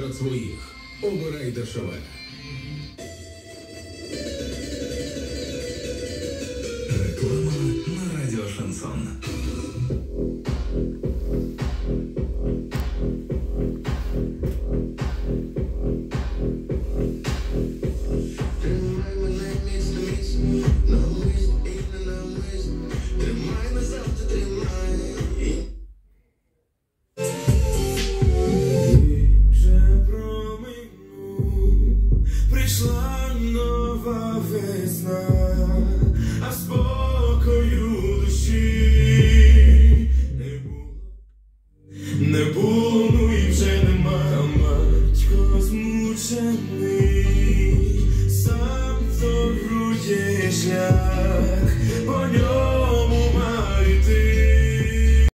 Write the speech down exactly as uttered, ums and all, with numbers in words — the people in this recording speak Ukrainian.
серед своїх. Обирай дешеве. Реклама на радіо Шансон. Прийшла нова весна, а спокою душі не було, не було, ну і вже нема. Батько змучений, сам торує шлях, по ньому